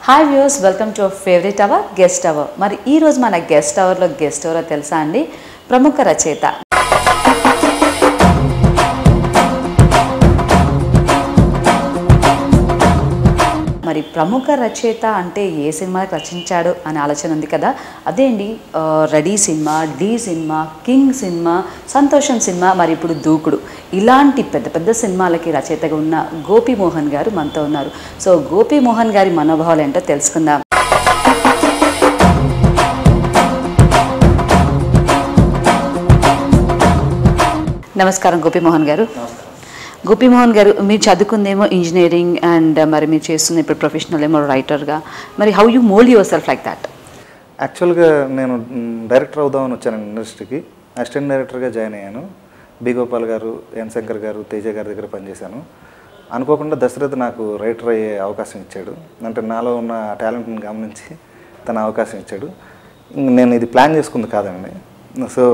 Hi viewers, welcome to our favourite our guest hour. మరి ఈ రోజు మన గెస్ట్ అవర్లో గెస్ట్ ఎవరో తెలుసా అండి? ప్రముఖ రచయిత, మరి ప్రముఖ రచయిత అంటే ఏ సినిమాకి రచించాడు అనే ఆలోచన ఉంది కదా, అదే అండి. Ready cinema, Dhee cinema, King cinema, Santosham cinema, మరి ఇప్పుడు దూకుడు, ఇలాంటి పెద్ద పెద్ద సినిమాలకి రచయితగా ఉన్న గోపి మోహన్ గారు మనతో ఉన్నారు. సో గోపి మోహన్ గారి మనోభావాలు ఏంటో తెలుసుకుందాం. నమస్కారం గోపి మోహన్ గారు. గోపి మోహన్ గారు, మీరు చదువుకుందేమో ఇంజనీరింగ్ అండ్ మరి మీరు చేస్తుంది ఇప్పుడు ప్రొఫెషనల్ ఏమో రైటర్గా, మరి how you mould yourself like that? యాక్చువల్గా నేను డైరెక్టర్ అవుదామని వచ్చాను ఇండస్ట్రీకి. అసిస్టెంట్ డైరెక్టర్గా జాయిన్ అయ్యాను. బి గోపాల్ గారు, ఎన్ శంకర్ గారు, తేజ గారి దగ్గర పనిచేశాను. అనుకోకుండా దశరథ్ నాకు రైటర్ అయ్యే అవకాశం ఇచ్చాడు. అంటే నాలో ఉన్న టాలెంట్ని గమనించి తన అవకాశం ఇచ్చాడు. నేను ఇది ప్లాన్ చేసుకుంది కాదండి. సో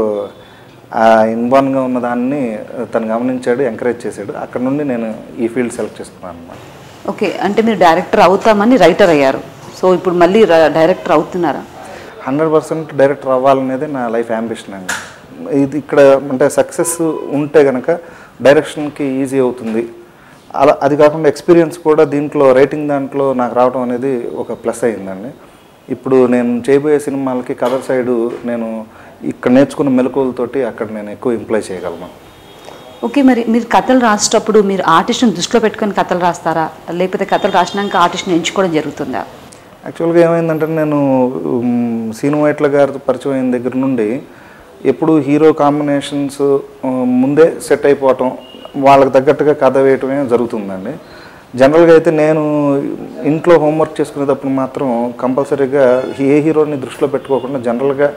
ఇన్వాల్వ్గా ఉన్న దాన్ని తను గమనించాడు, ఎంకరేజ్ చేశాడు. అక్కడ నుండి నేను ఈ ఫీల్డ్ సెలెక్ట్ చేసుకున్నాను అన్నమాట. ఓకే, అంటే మీరు డైరెక్టర్ అవుతామని రైటర్ అయ్యారు. సో ఇప్పుడు మళ్ళీ డైరెక్టర్ అవుతున్నారా? 100% డైరెక్టర్ అవ్వాలనేది నా లైఫ్ యాంబిషన్ అండి. ఇది ఇక్కడ అంటే సక్సెస్ ఉంటే కనుక డైరెక్షన్కి ఈజీ అవుతుంది. అలా అది కాకుండా ఎక్స్పీరియన్స్ కూడా దీంట్లో రైటింగ్ దాంట్లో నాకు రావడం అనేది ఒక ప్లస్ అయిందండి. ఇప్పుడు నేను చేయబోయే సినిమాలకి కథ సైడు నేను ఇక్కడ నేర్చుకున్న మెలకువలతోటి అక్కడ నేను ఎక్కువ ఎంప్లాయ్ చేయగలను. ఓకే, మరి మీరు కథలు రాసేటప్పుడు మీరు ఆర్టిస్ట్ని దృష్టిలో పెట్టుకొని కథలు రాస్తారా, లేకపోతే కథలు రాసినాక ఆర్టిస్ట్ని ఎంచుకోవడం జరుగుతుందా? యాక్చువల్గా ఏమైందంటే నేను శ్రీను వైట్ల గారితో పరిచయం అయిన దగ్గర నుండి ఎప్పుడు హీరో కాంబినేషన్స్ ముందే సెట్ అయిపోవటం, వాళ్ళకి తగ్గట్టుగా కథ వేయటమే జరుగుతుందండి. జనరల్గా అయితే నేను ఇంట్లో హోంవర్క్ చేసుకునేటప్పుడు మాత్రం కంపల్సరీగా ఏ హీరోని దృష్టిలో పెట్టుకోకుండా జనరల్గా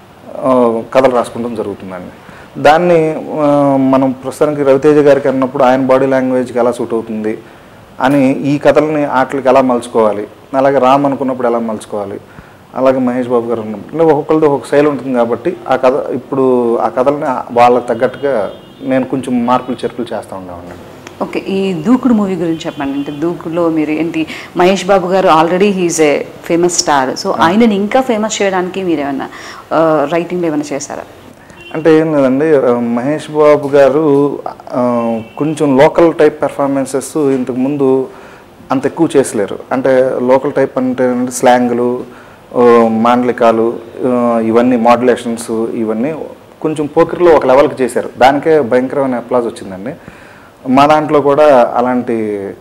కథలు రాసుకుంటాం జరుగుతుందండి. దాన్ని మనం ప్రస్తుతానికి రవితేజ గారికి అన్నప్పుడు ఆయన బాడీ లాంగ్వేజ్కి ఎలా సూట్ అవుతుంది అని ఈ కథలని ఆటలకి ఎలా మలుచుకోవాలి, అలాగే రామ్ అనుకున్నప్పుడు ఎలా మలుచుకోవాలి, అలాగే మహేష్ బాబు గారు ఉన్నప్పుడు అంటే ఒక్కొక్కరితో ఒక్కొక్క శైలి ఉంటుంది కాబట్టి ఆ కథ ఇప్పుడు ఆ కథలని వాళ్ళకి తగ్గట్టుగా నేను కొంచెం మార్పులు చేర్పులు చేస్తూ ఉండేవాడిని. ఓకే, ఈ దూకుడు మూవీ గురించి చెప్పండి. అంటే దూకుడులో మీరు ఏంటి, Mahesh Babu garu already he's a famous star, so ఆయనని ఇంకా ఫేమస్ చేయడానికి మీరు ఏమైనా రైటింగ్లో ఏమైనా చేశారా? అంటే ఏం లేదండి, మహేష్ బాబు గారు కొంచెం లోకల్ టైప్ పెర్ఫార్మెన్సెస్ ఇంతకుముందు అంత ఎక్కువ చేసలేరు. అంటే లోకల్ టైప్ అంటే స్లాంగులు, మాండలికాలు, ఇవన్నీ మాడ్యులేషన్స్, ఇవన్నీ కొంచెం పోకిరిలో ఒక లెవెల్కి చేశారు. దానికే భయంకరమైన అప్లాజ్ వచ్చిందండి. మా దాంట్లో కూడా అలాంటి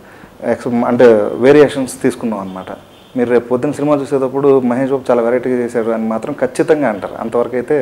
అంటే వేరియేషన్స్ తీసుకున్నాం అనమాట. మీరు రేపు పొద్దున్న సినిమా చూసేటప్పుడు మహేష్ బాబు చాలా వెరైటీగా చేశారు అని మాత్రం ఖచ్చితంగా అంటారు. అంతవరకు అయితే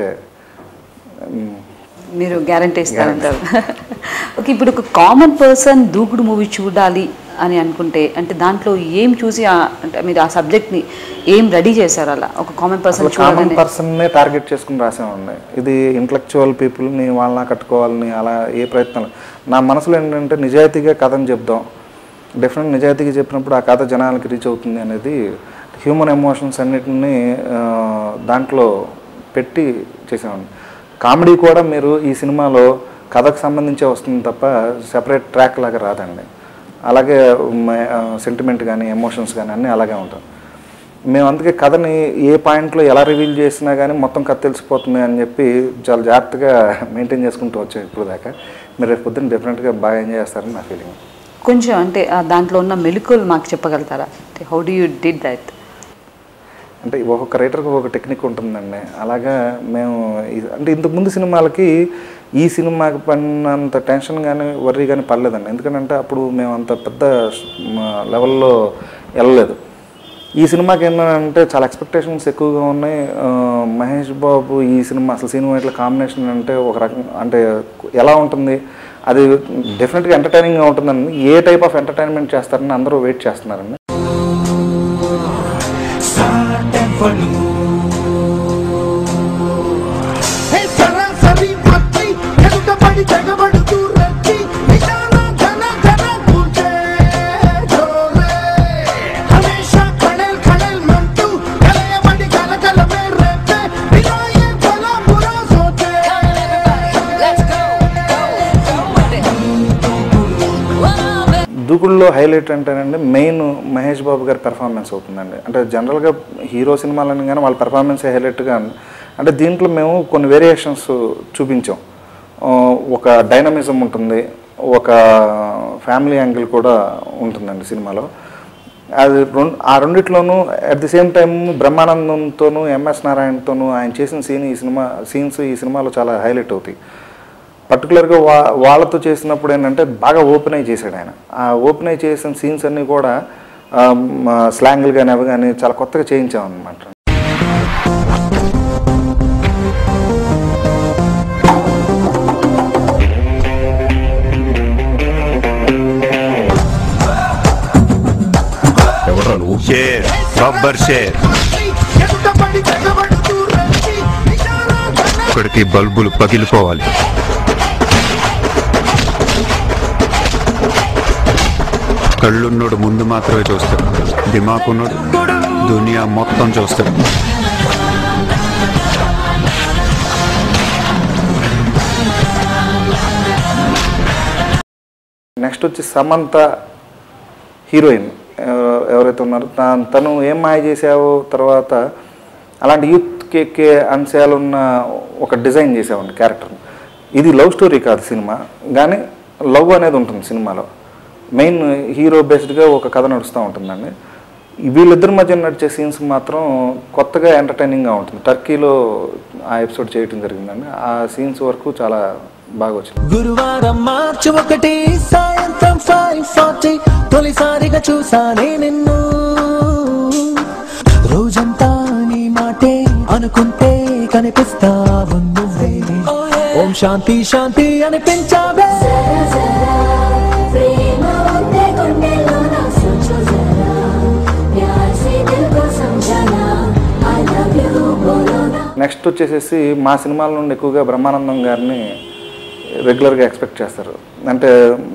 మీరు గ్యారంటీ ఇస్తారంటారు. ఓకే, ఇప్పుడు ఒక కామన్ పర్సన్ దూకుడు మూవీ చూడాలి అని అనుకుంటే అంటే దాంట్లో ఏం చూసి అంటే మీరు ఆ సబ్జెక్ట్ని ఏం రెడీ చేశారు? అలా ఒక కామన్ పర్సన్నే టార్గెట్ చేసుకుని రాసామండి. ఇది ఇంటలెక్చువల్ పీపుల్ని వాళ్ళని కట్టుకోవాలని అలా ఏ ప్రయత్నం. నా మనసులో ఏంటంటే నిజాయితీగా కథను చెప్దాం, డెఫినెట్ నిజాయితీగా చెప్పినప్పుడు ఆ కథ జనాలకి రీచ్ అవుతుంది అనేది హ్యూమన్ ఎమోషన్స్ అన్నిటిని దాంట్లో పెట్టి చేసామండి. కామెడీ కూడా మీరు ఈ సినిమాలో కథకు సంబంధించే వస్తుంది తప్ప సెపరేట్ ట్రాక్ లాగా రాదండి. అలాగే సెంటిమెంట్ కానీ ఎమోషన్స్ కానీ అన్నీ అలాగే ఉంటాయి. మేము అందుకే కథని ఏ పాయింట్లో ఎలా రివీల్ చేసినా కానీ మొత్తం కథ తెలిసిపోతుంది అని చెప్పి చాలా జాగ్రత్తగా మెయింటైన్ చేసుకుంటూ వచ్చాం ఇప్పుడు దాకా. మీరు రేపు పొద్దున్న డెఫినెట్గా బాగా ఎంజాయ్ చేస్తారని నా ఫీలింగ్. కొంచెం అంటే దాంట్లో ఉన్న మెలకువలు మాకు చెప్పగలుగుతారా? అంటే how do you did that? అంటే ఒక్కొక్క రైటర్కి ఒక్కొక్క టెక్నిక్ ఉంటుందండి. అలాగా మేము అంటే ఇంతకుముందు సినిమాలకి ఈ సినిమాకి పడినంత టెన్షన్ కానీ వర్రీ కానీ పడలేదండి. ఎందుకంటే అప్పుడు మేము అంత పెద్ద లెవెల్లో వెళ్ళలేదు. ఈ సినిమాకి ఏంటంటే చాలా ఎక్స్పెక్టేషన్స్ ఎక్కువగా ఉన్నాయి. మహేష్ బాబు ఈ సినిమా అసలు సినిమా ఇట్లా కాంబినేషన్ అంటే ఒక రకం అంటే ఎలా ఉంటుంది, అది డెఫినెట్గా ఎంటర్టైనింగ్గా ఉంటుందండి. ఏ టైప్ ఆఫ్ ఎంటర్టైన్మెంట్ చేస్తారని అందరూ వెయిట్ చేస్తున్నారండి. దూకుడులో హైలైట్ అంటేనండి మెయిన్ మహేష్ బాబు గారి పెర్ఫార్మెన్స్ అవుతుందండి. అంటే జనరల్గా హీరో సినిమాలని కానీ వాళ్ళ పెర్ఫార్మెన్స్ హైలైట్గా, అంటే దీంట్లో మేము కొన్ని వేరియేషన్స్ చూపించాం. ఒక డైనమిజం ఉంటుంది, ఒక ఫ్యామిలీ యాంగిల్ కూడా ఉంటుందండి సినిమాలో. అది ఆ రెండిట్లోనూ అట్ ది సేమ్ టైం బ్రహ్మానందంతోనూ ఎంఎస్ నారాయణతోనూ ఆయన చేసిన సీన్స్ ఈ సినిమాలో చాలా హైలైట్ అవుతాయి. పర్టికులర్గా వాళ్ళతో చేసినప్పుడు ఏంటంటే బాగా ఓపెన్ అయి చేశాడు ఆయన. ఆ ఓపెన్ అయి చేసిన సీన్స్ అన్నీ కూడా స్లాంగులు కానీ అవి కానీ చాలా కొత్తగా చేయించామన్నమాట. ఇక్కడికి బల్బులు పగిలిపోవాలి. కళ్ళున్నోడు ముందు మాత్రమే చూస్తాడు, దిమాకున్నోడు దునియా మొత్తం చూస్తాడు. నెక్స్ట్ వచ్చి సమంత హీరోయిన్ ఎవరైతే ఉన్నారో తను ఏం మాయ చేసావో తర్వాత అలాంటి యూత్ కేకే అంశాలు ఉన్న ఒక డిజైన్ చేసామండి క్యారెక్టర్ని. ఇది లవ్ స్టోరీ కాదు సినిమా, కానీ లవ్ అనేది ఉంటుంది సినిమాలో. మెయిన్ హీరో బేస్డ్గా ఒక కథ నడుస్తూ ఉంటుందండి. వీళ్ళిద్దరి మధ్య నడిచే సీన్స్ మాత్రం కొత్తగా ఎంటర్టైనింగ్గా ఉంటుంది. టర్కీలో ఆ ఎపిసోడ్ చేయటం జరిగిందండి. ఆ సీన్స్ వరకు చాలా బాగా వచ్చింది. గురువారం మార్చి 1 సాయంత్రం 5:40 తొలిసారిగా చూసానే నిన్ను. రోజంతా నీ మాటే అనుకుంటే కనిపిస్తావు నువ్వే. ఓం శాంతి శాంతి అనిపించావే. నెక్స్ట్ వచ్చేసేసి మా సినిమాల నుండి ఎక్కువగా బ్రహ్మానందం గారిని రెగ్యులర్గా ఎక్స్పెక్ట్ చేస్తారు. అంటే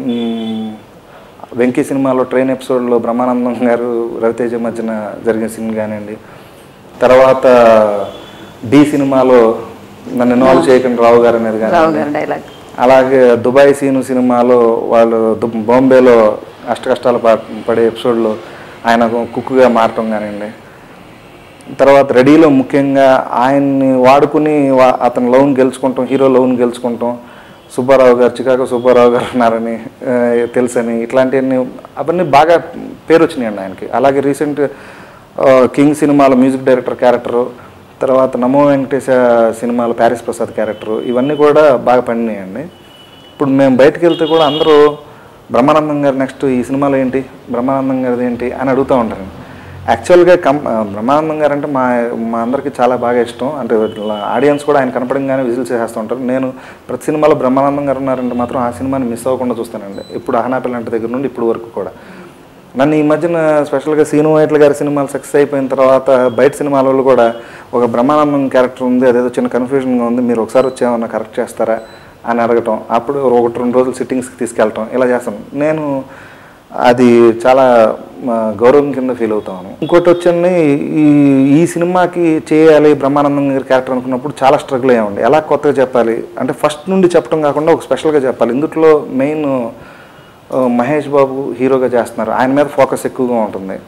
వెంకీ సినిమాలో ట్రైన్ ఎపిసోడ్లో బ్రహ్మానందం గారు రవితేజ మధ్యన జరిగిన సీన్ కానివ్వండి, తర్వాత డి సినిమాలో నన్ను ఇన్వాల్వ్ చేయకండి రావు గారు అనేది కానీ, అలాగే దుబాయ్ సీను సినిమాలో వాళ్ళు బాంబేలో అష్టకష్టాలు పడే ఎపిసోడ్లో ఆయన కుక్కుగా మారటం కానివ్వండి, తర్వాత రెడీలో ముఖ్యంగా ఆయన్ని వాడుకుని అతను లవ్ని గెలుచుకుంటాం, హీరో లవ్ని గెలుచుకుంటాం, సుబ్బారావు గారు చికాగో సుబ్బారావు గారు ఉన్నారని తెలుసని, ఇట్లాంటివన్నీ అవన్నీ బాగా పేరు వచ్చినాయండి ఆయనకి. అలాగే రీసెంట్ కింగ్ సినిమాలో మ్యూజిక్ డైరెక్టర్ క్యారెక్టరు, తర్వాత నమో వెంకటేశ సినిమాలో ప్యారిస్ ప్రసాద్ క్యారెక్టరు, ఇవన్నీ కూడా బాగా పండినాయండి. ఇప్పుడు మేము బయటకు వెళ్తే కూడా అందరూ బ్రహ్మానందం గారు నెక్స్ట్ ఈ సినిమాలో ఏంటి, బ్రహ్మానందం గారిది ఏంటి అని అడుగుతూ ఉంటారు. యాక్చువల్గా బ్రహ్మానందం గారు అంటే మా అందరికీ చాలా బాగా ఇష్టం. అంటే ఆడియన్స్ కూడా ఆయన కనపడంగానే విజిల్ చేసేస్తూ ఉంటారు. నేను ప్రతి సినిమాలో బ్రహ్మానందం గారు ఉన్నారంటే మాత్రం ఆ సినిమాని మిస్ అవ్వకుండా చూస్తానండి. ఇప్పుడు అహనాపిల్లంటి దగ్గర నుండి ఇప్పుడు వరకు కూడా. నన్ను ఈ మధ్యన స్పెషల్గా శ్రీను వైట్ల గారి సినిమాలు సక్సెస్ అయిపోయిన తర్వాత బయట సినిమాలలో కూడా ఒక బ్రహ్మానందం క్యారెక్టర్ ఉంది, అదేదో చిన్న కన్ఫ్యూజన్గా ఉంది, మీరు ఒకసారి వచ్చేమన్నా కరెక్ట్ చేస్తారా అని అడగటం, అప్పుడు 1-2 రోజులు సిట్టింగ్స్కి తీసుకెళ్ళటం, ఇలా చేస్తాను. నేను అది చాలా గౌరవం కింద ఫీల్ అవుతాను. ఇంకోటి వచ్చండి, ఈ సినిమాకి చేయాలి బ్రహ్మానందం గారి క్యారెక్టర్ అనుకున్నప్పుడు చాలా స్ట్రగుల్ అయ్యామండి. ఎలా కొత్తగా చెప్పాలి అంటే ఫస్ట్ నుండి చెప్పడం కాకుండా ఒక స్పెషల్గా చెప్పాలి. ఇందులో మెయిన్ మహేష్ బాబు హీరోగా చేస్తున్నారు, ఆయన మీద ఫోకస్ ఎక్కువగా ఉంటుంది.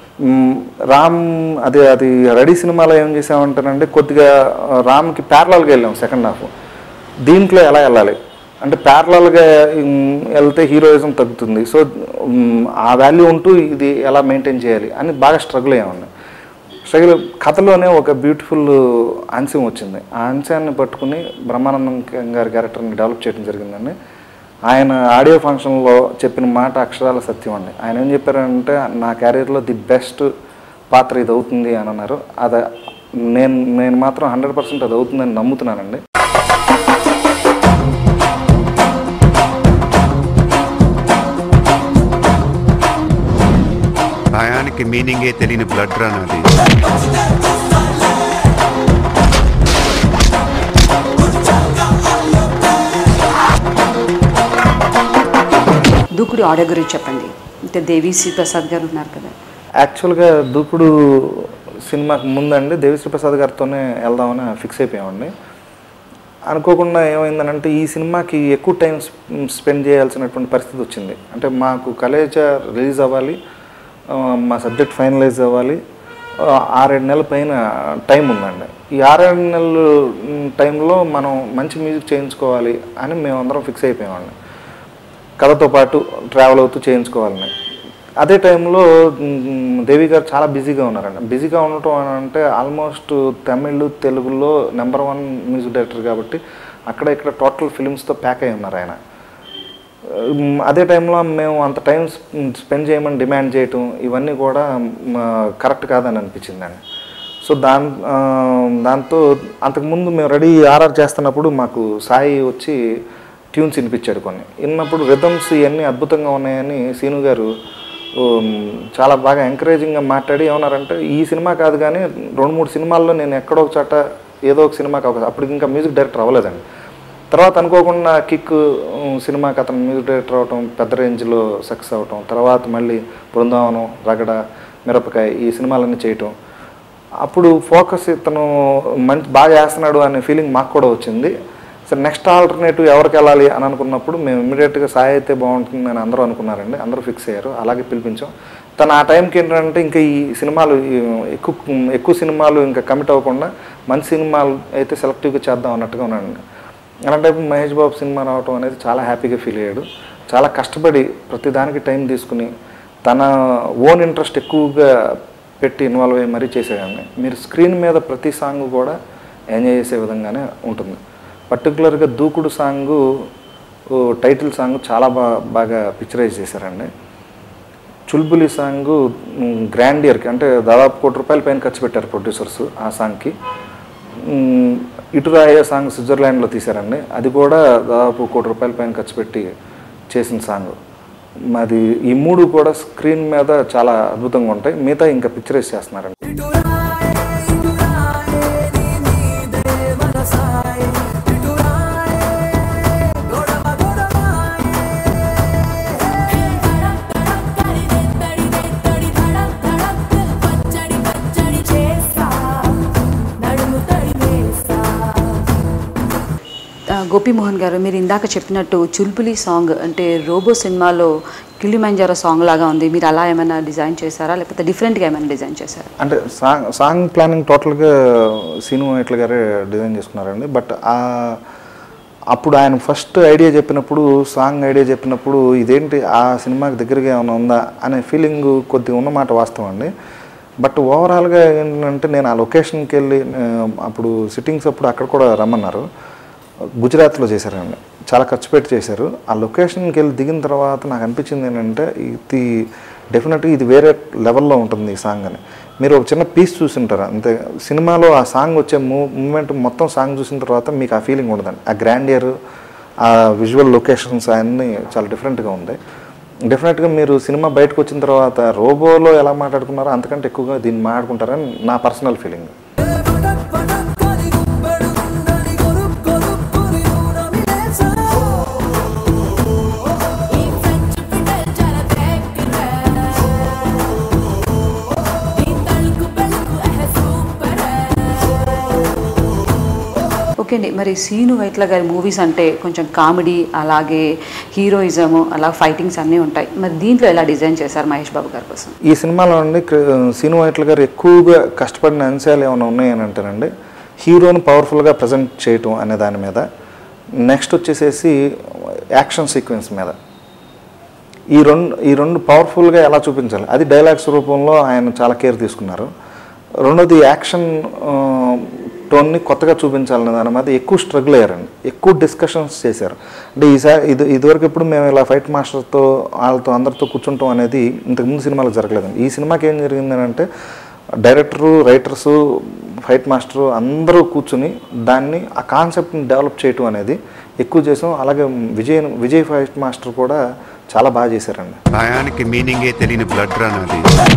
అది రెడీ సినిమాలో ఏం చేసామంటానంటే కొద్దిగా రామ్కి ప్యారలల్గా వెళ్ళాం సెకండ్ హాఫ్. దీంట్లో ఎలా వెళ్ళాలి అంటే ప్యారలల్గా వెళ్తే హీరోయిజం తగ్గుతుంది, సో ఆ వాల్యూ ఉంటూ ఇది ఎలా మెయింటైన్ చేయాలి అని బాగా స్ట్రగుల్ అయ్యామండి. కథలోనే ఒక బ్యూటిఫుల్ అంశం వచ్చింది. ఆ అంశాన్ని పట్టుకుని బ్రహ్మానందం గారి క్యారెక్టర్ని డెవలప్ చేయడం జరిగిందండి. ఆయన ఆడియో ఫంక్షన్లో చెప్పిన మాట అక్షరాల సత్యం అండి. ఆయన ఏం చెప్పారంటే నా క్యారియర్లో ది బెస్ట్ పాత్ర ఇది అవుతుంది అని అన్నారు. అది నేను మాత్రం 100% అది అవుతుందని నమ్ముతున్నానండి. భయానికి మీనింగే తెలియని బ్లడ్ రన్ అది. దూకుడు ఆడియో గురించి చెప్పండి. అంటే దేవిశ్రీ ప్రసాద్ గారు ఉన్నారు కదా. యాక్చువల్గా దూకుడు సినిమాకి ముందండి దేవిశ్రీ ప్రసాద్ గారితోనే వెళ్దామని ఫిక్స్ అయిపోయామండి. అనుకోకుండా ఏమైందనంటే ఈ సినిమాకి ఎక్కువ టైం స్పెండ్ చేయాల్సినటువంటి పరిస్థితి వచ్చింది. అంటే మాకు కలేజా రిలీజ్ అవ్వాలి, మా సబ్జెక్ట్ ఫైనలైజ్ అవ్వాలి, 6-7 నెలల పైన టైం ఉందండి. ఈ 6-7 నెలల టైంలో మనం మంచి మ్యూజిక్ చేయించుకోవాలి అని మేమందరం ఫిక్స్ అయిపోయామండి. కథతో పాటు ట్రావెల్ అవుతూ చేయించుకోవాలని. అదే టైంలో దేవి గారు చాలా బిజీగా ఉన్నారండి. బిజీగా ఉండటం అని అంటే ఆల్మోస్ట్ తమిళ్ తెలుగులో నెంబర్ 1 మ్యూజిక్ డైరెక్టర్ కాబట్టి అక్కడ ఇక్కడ టోటల్ ఫిలిమ్స్తో ప్యాక్ అయి ఉన్నారు ఆయన. అదే టైంలో మేము అంత టైం స్పెండ్ చేయమని డిమాండ్ చేయటం ఇవన్నీ కూడా కరెక్ట్ కాదని అనిపించిందండి. సో దాంతో అంతకుముందు మేము రెడీ ఆర్ఆర్ చేస్తున్నప్పుడు మాకు సాయి వచ్చి ట్యూన్స్ వినిపించాడు కొన్ని. విన్నప్పుడు రిథమ్స్ ఇవన్నీ అద్భుతంగా ఉన్నాయని సీను గారు చాలా బాగా ఎంకరేజింగ్గా మాట్లాడి ఏమన్నారంటే ఈ సినిమా కాదు కానీ 2-3 సినిమాల్లో నేను ఎక్కడో ఒక చోట ఏదో ఒక సినిమాకి అవకాశం, అప్పుడు ఇంకా మ్యూజిక్ డైరెక్టర్ అవ్వలేదండి. తర్వాత అనుకోకుండా కిక్ సినిమాకి అతను మ్యూజిక్ డైరెక్టర్ అవటం, పెద్ద రేంజ్లో సక్సెస్ అవటం, తర్వాత మళ్ళీ బృందావనం, రగడ, మిరపకాయ ఈ సినిమాలన్నీ చేయటం. అప్పుడు ఫోకస్ ఇతను మంచి బాగా చేస్తున్నాడు అనే ఫీలింగ్ మాకు కూడా వచ్చింది. సరే నెక్స్ట్ ఆల్టర్నేటివ్ ఎవరికి వెళ్ళాలి అని అనుకున్నప్పుడు మేము ఇమీడియట్గా సాయి అయితే బాగుంటుంది అని అందరూ అనుకున్నారండి. అందరూ ఫిక్స్ అయ్యారు, అలాగే పిలిపించాం. తను ఆ టైంకి ఏంటంటే ఇంకా ఈ సినిమాలు ఎక్కువ సినిమాలు ఇంకా కమిట్ అవ్వకుండా మంచి సినిమాలు అయితే సెలెక్టివ్గా చేద్దాం అన్నట్టుగా ఉన్నానండి. అలాంటి మహేష్ బాబు సినిమా రావటం అనేది చాలా హ్యాపీగా ఫీల్ అయ్యాడు. చాలా కష్టపడి ప్రతిదానికి టైం తీసుకుని తన ఓన్ ఇంట్రెస్ట్ ఎక్కువగా పెట్టి ఇన్వాల్వ్ అయ్యి మరీ చేసేయండి. మీరు స్క్రీన్ మీద ప్రతి సాంగ్ కూడా ఎంజాయ్ చేసే విధంగానే ఉంటుంది. పర్టికులర్గా దూకుడు సాంగు టైటిల్ సాంగ్ చాలా బాగా పిక్చరైజ్ చేశారండి. చుల్బులి సాంగు గ్రాండియర్కి అంటే దాదాపు ₹1,00,00,000 పైన ఖర్చు పెట్టారు ప్రొడ్యూసర్స్ ఆ సాంగ్కి. ఇటురాయే సాంగ్ స్విట్జర్లాండ్లో తీశారండి. అది కూడా దాదాపు ₹1,00,00,000 పైన ఖర్చు పెట్టి చేసిన సాంగ్. అది ఈ 3 కూడా స్క్రీన్ మీద చాలా అద్భుతంగా ఉంటాయి. మిగతా ఇంకా పిక్చరైజ్ చేస్తున్నారండి. గోపిమోహన్ గారు, మీరు ఇందాక చెప్పినట్టు చుల్పులి సాంగ్ అంటే రోబో సినిమాలో కిలిమంజారో సాంగ్ లాగా ఉంది. మీరు అలా ఏమైనా డిజైన్ చేశారా, లేకపోతే డిఫరెంట్గా ఏమైనా డిజైన్ చేశారా? అంటే సాంగ్ ప్లానింగ్ టోటల్గా సీను వైట్ల గారే డిజైన్ చేసుకున్నారండి. బట్ అప్పుడు ఆయన ఫస్ట్ ఐడియా చెప్పినప్పుడు, సాంగ్ ఐడియా చెప్పినప్పుడు ఇదేంటి ఆ సినిమాకి దగ్గరగా ఏమైనా ఉందా అనే ఫీలింగ్ కొద్దిగా ఉన్నమాట వాస్తవం అండి. బట్ ఓవరాల్గా ఏంటంటే నేను ఆ లొకేషన్కి వెళ్ళి అప్పుడు సిట్టింగ్స్ అప్పుడు అక్కడ కూడా రమ్మన్నారు. గుజరాత్లో చేశారండి, చాలా ఖర్చు పెట్టి చేశారు. ఆ లొకేషన్కి వెళ్ళి దిగిన తర్వాత నాకు అనిపించింది ఏంటంటే ఇది డెఫినెట్గా ఇది వేరే లెవెల్లో ఉంటుంది ఈ సాంగ్ అని. మీరు ఒక చిన్న పీస్ చూసింటారు అంతే. సినిమాలో ఆ సాంగ్ వచ్చే మూమెంట్ మొత్తం సాంగ్ చూసిన తర్వాత మీకు ఆ ఫీలింగ్ ఉండదండి. ఆ గ్రాండియర్, ఆ విజువల్ లొకేషన్స్ అన్నీ చాలా డిఫరెంట్గా ఉంది. డెఫినెట్గా మీరు సినిమా బయటకు వచ్చిన తర్వాత రోబోలో ఎలా మాట్లాడుకున్నారో అంతకంటే ఎక్కువగా దీన్ని మాట్లాడుకుంటారని నా పర్సనల్ ఫీలింగ్. ఓకే అండి, మరి సీను వైట్ల గారి మూవీస్ అంటే కొంచెం కామెడీ, అలాగే హీరోయిజము, అలా ఫైటింగ్స్ అన్నీ ఉంటాయి. మరి దీంట్లో ఎలా డిజైన్ చేశారు మహేష్ బాబు గారి కోసం? ఈ సినిమాలో అండి సీను వైట్ల గారు ఎక్కువగా కష్టపడిన అంశాలు ఏమైనా ఉన్నాయని అంటారండి. హీరోని పవర్ఫుల్గా ప్రజెంట్ చేయటం అనే దాని మీద, నెక్స్ట్ వచ్చేసేసి యాక్షన్ సీక్వెన్స్ మీద. ఈ రెండు పవర్ఫుల్గా ఎలా చూపించాలి అది డైలాగ్స్ రూపంలో ఆయన చాలా కేర్ తీసుకున్నారు. రెండోది యాక్షన్ టోన్ని కొత్తగా చూపించాలనే దాని మీద ఎక్కువ స్ట్రగుల్ అయ్యారండి, ఎక్కువ డిస్కషన్స్ చేశారు. అంటే ఈసారి ఇదివరకు ఎప్పుడు మేము ఇలా ఫైట్ మాస్టర్తో వాళ్ళతో అందరితో కూర్చుంటాం అనేది ఇంతకుముందు సినిమాలో జరగలేదండి. ఈ సినిమాకి ఏం జరిగిందని అంటే డైరెక్టరు, రైటర్సు, ఫైట్ మాస్టరు అందరూ కూర్చుని దాన్ని ఆ కాన్సెప్ట్ని డెవలప్ చేయటం అనేది ఎక్కువ చేసాం. అలాగే విజయ్ ఫైట్ మాస్టర్ కూడా చాలా బాగా చేశారండి. భయానికి మీనింగే తెలియని బ్లడ్ రన్ అది.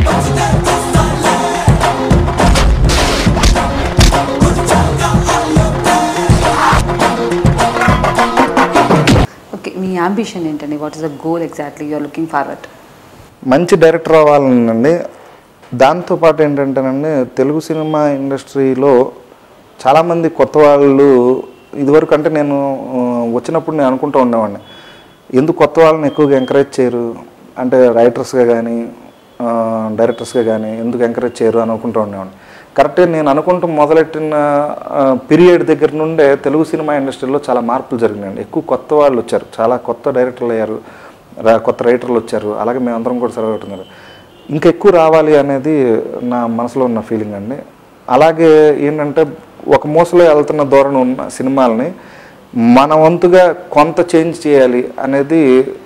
మీ అంబిషన్ ఏంటండి? What is the goal exactly you are looking forward? మంచి డైరెక్టర్ అవ్వాలనండి. దాంతోపాటు ఏంటంటేనండి తెలుగు సినిమా ఇండస్ట్రీలో చాలామంది కొత్త వాళ్ళు ఇదివరకు అంటే నేను వచ్చినప్పుడు నేను అనుకుంటూ ఉండేవాడిని, ఎందుకు కొత్త వాళ్ళని ఎక్కువగా ఎంకరేజ్ చేయరు అంటే రైటర్స్గా కానీ డైరెక్టర్స్గా కానీ ఎందుకు ఎంకరేజ్ చేయరు అని అనుకుంటూ ఉండేవాడిని. కరెక్ట్గా నేను అనుకుంటూ మొదలెట్టిన పీరియడ్ దగ్గర నుండే తెలుగు సినిమా ఇండస్ట్రీలో చాలా మార్పులు జరిగినాయండి. ఎక్కువ కొత్త వాళ్ళు వచ్చారు, చాలా కొత్త డైరెక్టర్లు అయ్యారు, కొత్త రైటర్లు వచ్చారు. అలాగే మేమందరం కూడా సెలవు అవుతున్నారు. ఇంకా ఎక్కువ రావాలి అనేది నా మనసులో ఉన్న ఫీలింగ్ అండి. అలాగే ఏంటంటే ఒక మోసలో వెళ్తున్న ధోరణి ఉన్న సినిమాలని మన వంతుగా కొంత చేంజ్ చేయాలి అనేది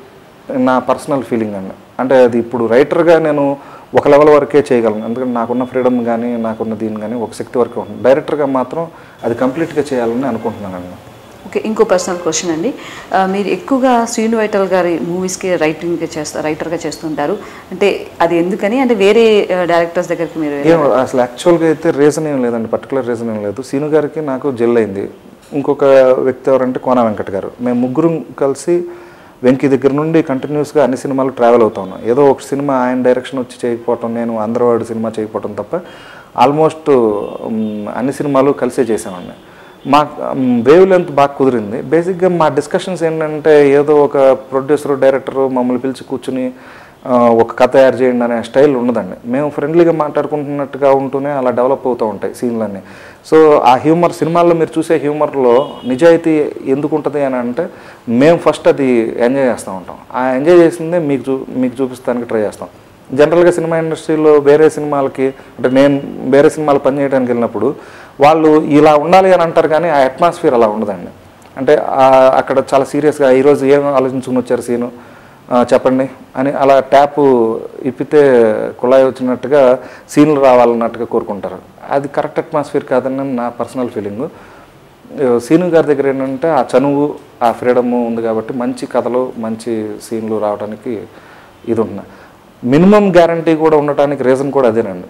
నా పర్సనల్ ఫీలింగ్ అండి. అంటే అది ఇప్పుడు రైటర్గా నేను ఒక లెవెల్ వరకే చేయగలను, ఎందుకంటే నాకున్న ఫ్రీడమ్ కానీ నాకున్న దీని కానీ ఒక శక్తి వరకే ఉంటుంది. డైరెక్టర్గా మాత్రం అది కంప్లీట్గా చేయాలని అనుకుంటున్నానండి. ఓకే, ఇంకో పర్సనల్ క్వశ్చన్ అండి. మీరు ఎక్కువగా శ్రీను వైట్ల గారి మూవీస్కి రైటర్గా చేస్తుంటారు అంటే అది ఎందుకని, అంటే వేరే డైరెక్టర్స్ దగ్గరికి మీరు అసలు యాక్చువల్గా అయితే రీజన్ ఏం లేదండి, పర్టికులర్ రీజన్ ఏం లేదు. శ్రీను గారికి నాకు జెల్ అయింది. ఇంకొక వ్యక్తి ఎవరంటే కోన వెంకట్ గారు. మేము ముగ్గురు కలిసి వెంకీ దగ్గర నుండి కంటిన్యూస్గా అన్ని సినిమాలు ట్రావెల్ అవుతా ఉన్నాం. ఏదో ఒక సినిమా ఆయన డైరెక్షన్ వచ్చి చేయకపోవటం, నేను అందరవాడు సినిమా చేయకపోవటం తప్ప ఆల్మోస్ట్ అన్ని సినిమాలు కలిసే చేసామండి. మా వేవ్ లెంత్ బాగా కుదిరింది. బేసిక్గా మా డిస్కషన్స్ ఏంటంటే ఏదో ఒక ప్రొడ్యూసరు డైరెక్టరు మమ్మల్ని పిలిచి కూర్చుని ఒక కథ తయారు చేయండి అనే స్టైల్ ఉండదండి. మేము ఫ్రెండ్లీగా మాట్లాడుకుంటున్నట్టుగా ఉంటూనే అలా డెవలప్ అవుతూ ఉంటాయి సీన్లన్నీ. సో ఆ హ్యూమర్ సినిమాల్లో మీరు చూసే హ్యూమర్లో నిజాయితీ ఎందుకు ఉంటుంది అని అంటే మేము ఫస్ట్ అది ఎంజాయ్ చేస్తూ ఉంటాం. ఆ ఎంజాయ్ చేసిందే మీకు చూపిస్తానికి ట్రై చేస్తాం. జనరల్గా సినిమా ఇండస్ట్రీలో వేరే సినిమాలకి అంటే నేను వేరే సినిమాలు పనిచేయడానికి వెళ్ళినప్పుడు వాళ్ళు ఇలా ఉండాలి అని అంటారు, కానీ ఆ అట్మాస్ఫియర్ అలా ఉండదండి. అంటే అక్కడ చాలా సీరియస్గా ఈరోజు ఏం ఆలోచించుకుని వచ్చారు సీను చెప్పండి అని అలా ట్యాపు ఇప్పితే కుళాయి వచ్చినట్టుగా సీన్లు రావాలన్నట్టుగా కోరుకుంటారు. అది కరెక్ట్ అట్మాస్ఫియర్ కాదని నా పర్సనల్ ఫీలింగు. సీను గారి దగ్గర ఏంటంటే ఆ చనువు ఆ ఫ్రీడము ఉంది కాబట్టి మంచి కథలు మంచి సీన్లు రావడానికి ఇది ఉంటుంది. మినిమం గ్యారంటీ కూడా ఉండటానికి రీజన్ కూడా అదేనండి.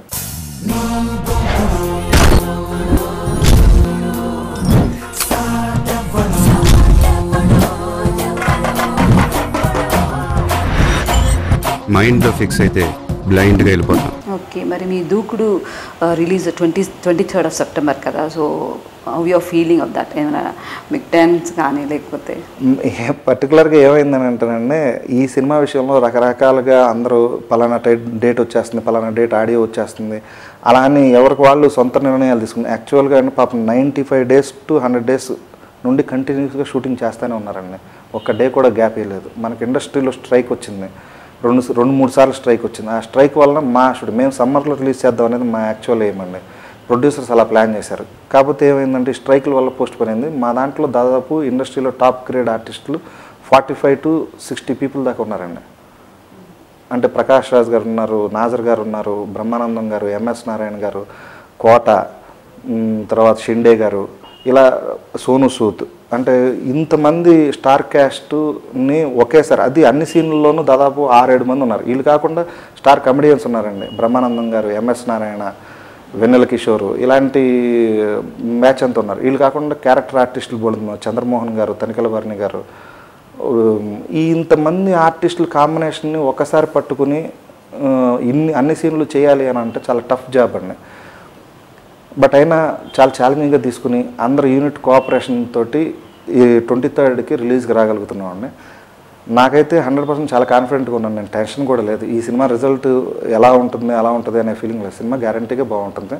మైండ్లో ఫిక్స్ అయితే బ్లైండ్గా వెళ్ళిపోతాం. ఓకే, మరి మీ Dookudu release 23rd of September కదా, so how your feeling of that? ఏమైనా మీకు టెన్స్ కానీ లేకపోతే పర్టికులర్గా ఏమైందని అంటానంటే ఈ సినిమా విషయంలో రకరకాలుగా అందరూ పలానా డేట్ వచ్చేస్తుంది, పలానా డేట్ ఆడియో వచ్చేస్తుంది అలా అని ఎవరికి వాళ్ళు సొంత నిర్ణయాలు తీసుకున్నారు. యాక్చువల్గా అంటే పాపం 95 days to 100 days నుండి కంటిన్యూస్గా షూటింగ్ చేస్తూనే ఉన్నారండి. ఒక్క డే కూడా గ్యాప్ ఇవ్వలేదు. మనకి ఇండస్ట్రీలో స్ట్రైక్ వచ్చింది, 2-3 సార్లు స్ట్రైక్ వచ్చింది. ఆ స్ట్రైక్ వలన మా మేము సమ్మర్లో రిలీజ్ చేద్దాం అనేది మా యాక్చువల్ ఏమండి. ప్రొడ్యూసర్స్ అలా ప్లాన్ చేశారు. కాకపోతే ఏమైందంటే స్ట్రైకుల వల్ల పోస్ట్ పోన్ అయింది. మా దాంట్లో దాదాపు ఇండస్ట్రీలో టాప్ గ్రేడ్ ఆర్టిస్టులు 45 to 60 people దాకా ఉన్నారండి. అంటే ప్రకాష్ రాజ్ గారు ఉన్నారు, నాజర్ గారు ఉన్నారు, బ్రహ్మానందం గారు, ఎంఎస్ నారాయణ గారు, కోట, తర్వాత షిండే గారు, ఇలా సోను సూద్, అంటే ఇంతమంది స్టార్ క్యాస్ట్ని ఒకేసారి అది అన్ని సీన్లలోనూ దాదాపు 6-7 మంది ఉన్నారు. వీళ్ళు కాకుండా స్టార్ కమెడియన్స్ ఉన్నారండి. బ్రహ్మానందం గారు, ఎంఎస్ నారాయణ, వెన్నెల కిషోరు, ఇలాంటి మ్యాచ్ అంతా ఉన్నారు. వీళ్ళు కాకుండా క్యారెక్టర్ ఆర్టిస్టులు బోల్డ్ చంద్రమోహన్ గారు, తనికెల భరణి గారు, ఇంతమంది ఆర్టిస్టుల కాంబినేషన్ని ఒకసారి పట్టుకుని అన్ని సీన్లు చేయాలి అని అంటే చాలా టఫ్ జాబ్ అండి. బట్ అయినా చాలా ఛాలెంజింగ్గా తీసుకుని అందరు యూనిట్ కోఆపరేషన్ తోటి ఈ 23rd రిలీజ్కి రాగలుగుతున్నామండి. నాకైతే 100% చాలా కాన్ఫిడెంట్గా ఉన్నాను. నేను టెన్షన్ కూడా లేదు. ఈ సినిమా రిజల్ట్ ఎలా ఉంటుంది అలా ఉంటుంది అనే ఫీలింగ్ లేదు. సినిమా గ్యారంటీగా బాగుంటుంది.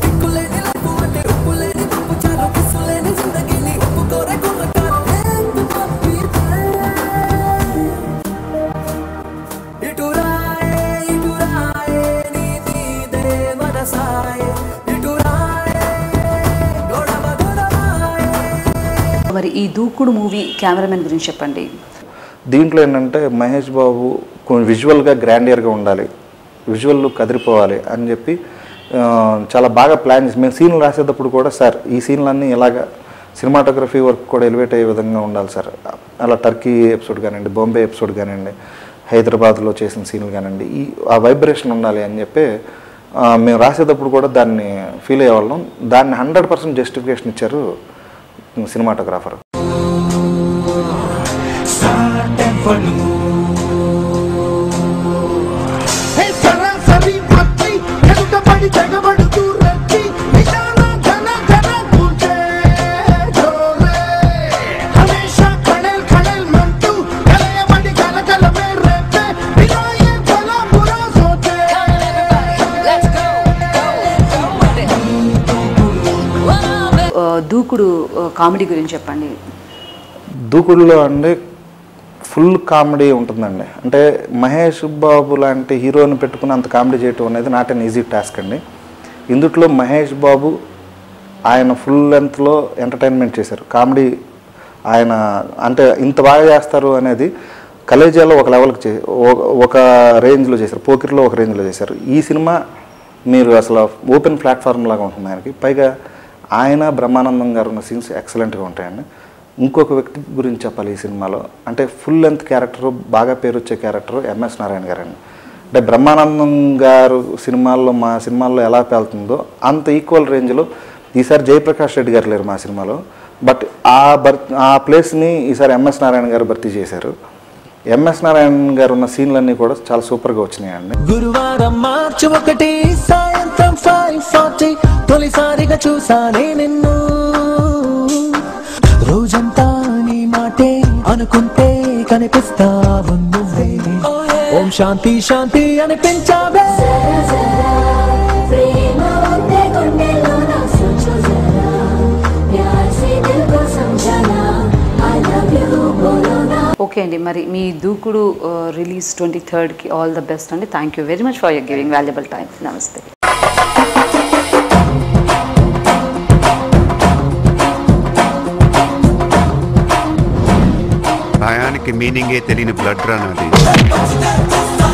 మరి ఈ దూకుడు మూవీ కెమెరామెన్ గురించి చెప్పండి. దీంట్లో ఏంటంటే మహేష్ బాబు కొంచెం విజువల్గా గ్రాండియర్గా ఉండాలి, విజువల్ కదిరిపోవాలి అని చెప్పి చాలా బాగా ప్లాన్ చేసి మేము సీన్లు రాసేటప్పుడు కూడా సార్ ఈ సీన్లన్నీ ఇలాగా సినిమాటోగ్రఫీ వర్క్ కూడా ఎలివేట్ అయ్యే విధంగా ఉండాలి సార్. అలా టర్కీ ఎపిసోడ్ కానివ్వండి, బాంబే ఎపిసోడ్ కానివ్వండి, హైదరాబాద్లో చేసిన సీన్లు కానివ్వండి, ఆ వైబ్రేషన్ ఉండాలి అని చెప్పి మేము రాసేటప్పుడు కూడా దాన్ని ఫీల్ అయ్యేవాళ్ళం. దాన్ని 100% జస్టిఫికేషన్ ఇచ్చారు సినిమాటోగ్రాఫర్. దూకుడు కామెడీ గురించి చెప్పండి. దూకుడులో అండి ఫుల్ కామెడీ ఉంటుందండి. అంటే మహేష్ బాబు లాంటి హీరోని పెట్టుకుని అంత కామెడీ చేయటం అనేది నాట్ అన్ ఈజీ టాస్క్ అండి. ఇందుట్లో మహేష్ బాబు ఆయన ఫుల్ లెంత్లో ఎంటర్టైన్మెంట్ చేశారు. కామెడీ ఆయన అంటే ఇంత బాగా చేస్తారు అనేది కలేజాలో ఒక లెవెల్కి ఒక రేంజ్లో చేశారు, పోకిరిలో ఒక రేంజ్లో చేశారు. ఈ సినిమా మీరు అసలు ఓపెన్ ప్లాట్ఫామ్ లాగా ఉంటుంది ఆయనకి. పైగా ఆయన బ్రహ్మానందం గారు ఉన్న సీన్స్ ఎక్సలెంట్గా ఉంటాయండి. ఇంకొక వ్యక్తి గురించి చెప్పాలి ఈ సినిమాలో, అంటే ఫుల్ లెంత్ క్యారెక్టరు, బాగా పేరు వచ్చే క్యారెక్టరు ఎంఎస్ నారాయణ గారు అండి. అంటే బ్రహ్మానందం గారు సినిమాల్లో మా సినిమాల్లో ఎలా పేలుతుందో అంత ఈక్వల్ రేంజ్లో ఈసారి జయప్రకాష్ రెడ్డి గారు లేరు మా సినిమాలో, బట్ ఆ ప్లేస్ని ఈసారి ఎంఎస్ నారాయణ గారు భర్తీ చేశారు. ఎంఎస్ నారాయణ గారు ఉన్న సీన్లన్నీ కూడా చాలా సూపర్గా వచ్చినాయండి. గురువారం మార్చి 1 సాయంత్రం 5:40 తొలిసారిగా చూసానే నిన్ను. రోజంతా నీ మాటే అనుకుంటే కనిపిస్తావు నువ్వే. ఓం శాంతి శాంతి అనిపించావే. ఓకే అండి, మరి మీ Dookudu release 23rd all the best అండి. Thank you very much for your giving valuable time. నమస్తే. భయానికి మీనింగే తెలియని బ్లడ్ రన్ అది.